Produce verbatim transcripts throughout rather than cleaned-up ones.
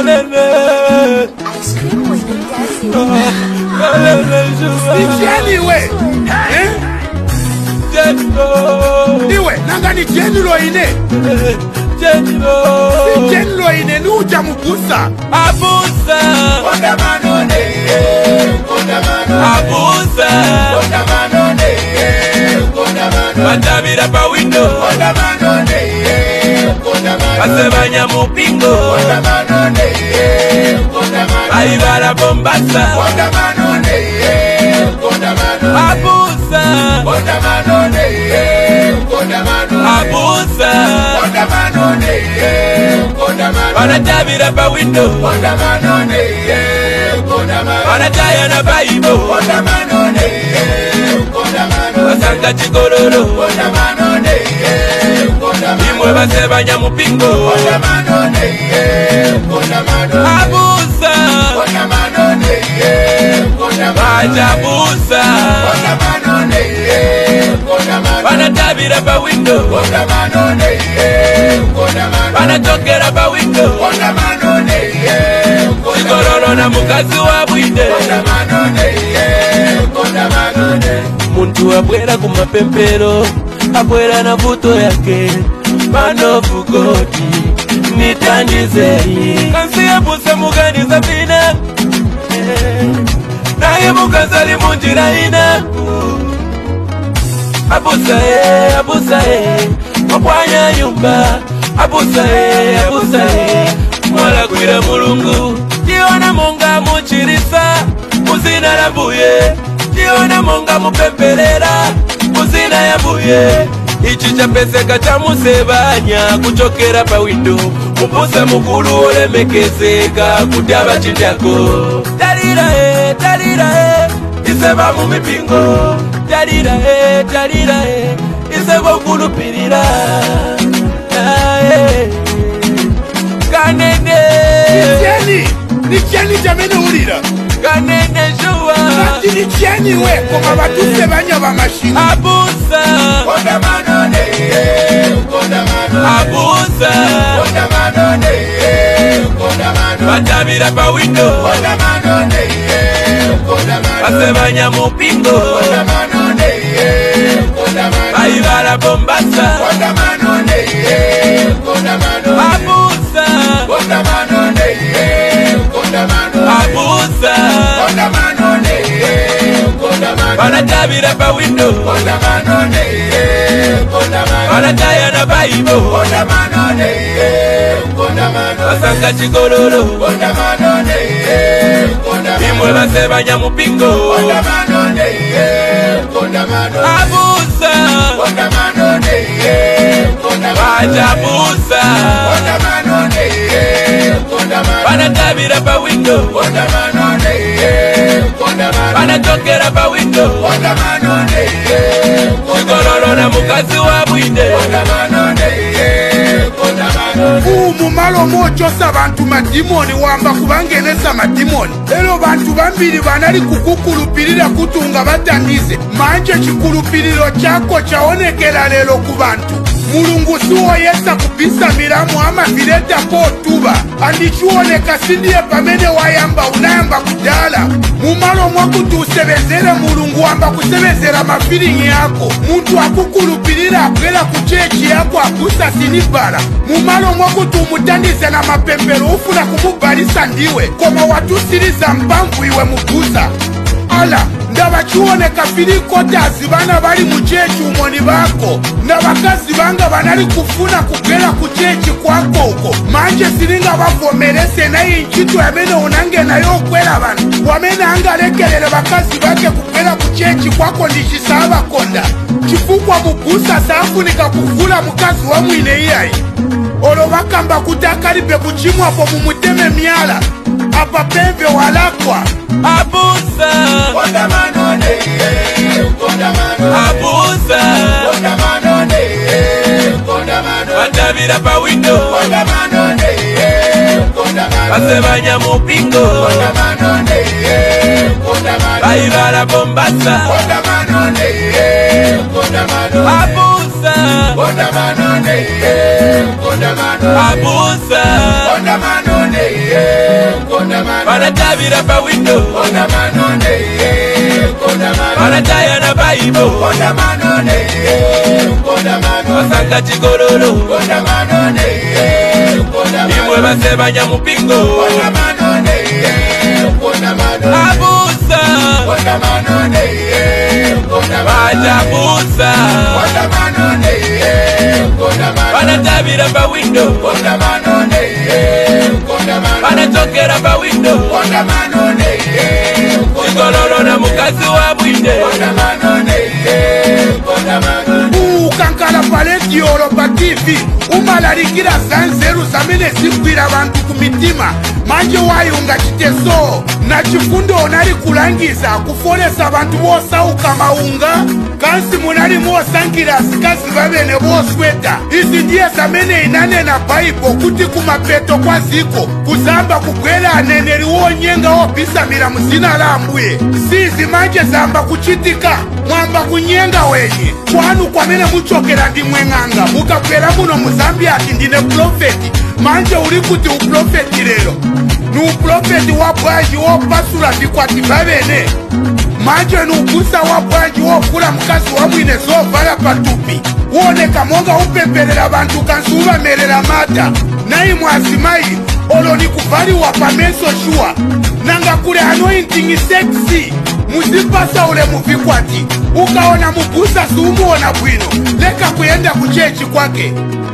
Anyway, eh? Anyway, nangani jenlo ine. Si jenlo ine nuja mubusa. Abusa. Konda manone. Konda manone. Abusa. Konda manone. Konda manone. Batabira pa window. Konda manone. Konda manone. Asebanya mupingo. Konda manone. Konda manone. Aibara bombasa. Konda manone. Konda manone. Abusa. Konda manone. Konda manone. Abusa. Konda manone. Konda manone. Batabira pa window. Konda manone. Konda manone. Banataya na baibo. Konda manone. Konda manone. Basanga chigororo. Konda manone. Konda manone. Imwe basebanya mupingo. Konda manone. Konda manone. Abusa. Konda manone. Konda manone. Bajabusa. Konda manone. Konda manone. Banatabira pa window. Konda manone. Konda manone. Banatokera pa window. Konda manone. Chigororo na mukazi wa bwide. Konda manone. Konda manone. Muntu abwera kumapempero, abwera na vuto yake. Man of God, nitandizeni. Kansi abusa muganiza bina. Naye mukazali munjira ina. Abusa e, abusa e, mkwanya nyumba. Abusa e, abusa e, mwala kwira mulungu. Jiona monga muchirisa, muzina lambuye. Jiona monga mupemperera, muzina yambuye. Ichi chapeseka cha musebanya, kuchokera pa window. Mupusa mukulu olemekezeka, kutyaba chindyako. Talira e, talira e, iseba mumipingo. Talira e, talira e, iseba ukulupirira. Kanene Nikieni, nikieni jamene ulira. Kanene joa. Nati nikieni we, koma batuse banya ba mashini. Abusa. Konda manone. Konda manone. Abusa. Konda manone. Konda manone. Batabira pa window. Konda manone. Konda manone. Basebanya mupingo. Konda manone. Konda manone. Aibara bombasa. Konda manone. Konda manone. Abusa. Konda manone. Konda manone. Abusa. Konda manone. Konda manone. Banatabira pa window. Konda manone. Konda manone. Banataya na baibo. Konda manone. Konda manone. Basanga chigororo. Konda manone. Konda manone. Imwe basebanya mupingo. Konda manone. Konda manone. Abusa. Konda manone. Konda manone. Bajabusa. Konda manone. Konda manone. Banatabira pa window. Konda manone. Konda manone. Banatokera pa window. Konda manone. Chigororo na mukazi wa bwide. Konda manone. Konda manone. Umu malo mochosa bantu madimoni wamba kubangenesa madimoni. Elo bantu bambiri banali kukukulupirira kutunga batandize. Manje chikulupiriro chako chaonekela lelo ku bantu. Mulungu suwo yesa kubisa miramu ama vileta po tuba. Andichuoneka sindiye pamene wayamba unayamba kudala. Mumalo mwaku tusebezere mulungu wamba kusebezera mafilingi yako. Muntu akukulupirira akwela kuchechi yako akusa sinibala. Mumalo mwaku tumutandize na mapembero ufuna kumubalisa ndiwe. Koma watusiriza mpamvu iwe mubusa. Ala, ndabachuoneka filikotazi bana bali muchechi umoni bako. Ndabakazi banga banali kufuna kugela kuchechi kwako uko. Manje silinga bavomerese na hii nchitu yamene unange na yo kwela bana. Wamene anga lekelele bakazi bake kugela kuchechi kwako ndishisaba konda. Chifukwa mubusa safu nikakuvula mukazi wa mwine iyai. Olo bakamba kutakalipe kuchimwa po mumuteme miala. Apa pembe walakwa. Abusa. Konda manone. Konda manone. Abusa. Konda manone. Konda manone. Batabira pa window. Konda manone. Konda manone. Basebanya mupingo. Konda manone. Konda manone. Aibara bombasa. Konda manone. Konda manone. Abusa. Konda manone. Konda manone. Abusa. Konda manone. Wanatabira pa window, wanatayana baibo, wasanga chigololo, imwe basebanya mupingo, abusa, bajabusa, wanatabira pa window, wanatokera pa window, chigololo na mukazi wa bwinde. Ukankala paleti Europa T V umalalikila zanzeru zamene zikwila abantu kumitima manje wayunga chiteso na chifundo onali kulangiza kufolesa abantu bosauka maunga kansi munali mosankila asikazi babene bosweta. Izi ndiye zamene inane na Bible kuti kumapeto kwa ziko kuzamba kugwela aneneri wonyenga obisamira muzina la Ambuye. Sizi manje zamba kuchitika mwamba kunyenga wenye kwanu kwamene muchokera ndi mweng'anga mukapera muno muzambia ati ndine profeti. Manje uli kuti uprofeti lero ni uprofeti wa bwanji wopasula vikwati babene. Manje ni ubusa wa bwanji wokula mukazi wa mwine zovala patupi woneka monga upepelela bantu kansi ubamerera mata nayi mwasimayi olo ni kuvali wa pameso shua nanga kule anointing sexy muzipasa ule muvikwati ukaona mubusa suumuona bwino leka kuyenda kuchechi kwake.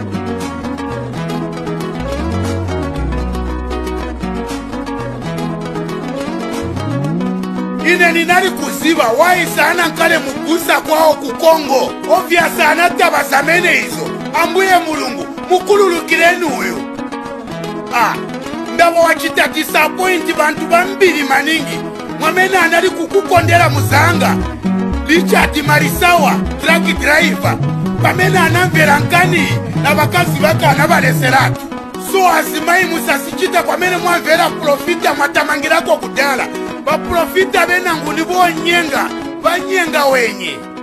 Ine ninali kuziba wai sana nkale mubusa kwao kukongo ovya sana taba zamene hizo. Ambuye mulungu mukululukileni uyu. Ah, ndabo wachita disappoint bantu bambili maningi mwamene anali kukukondela muzanga Richard Marisawa truck driver pamene anamvera nkani na bakazi bakana baleseratu. So asimayi musasichita kwamene mwamvera profita mwatamangirako kudala ba profita benangu ni bonyenga banyenga wenye.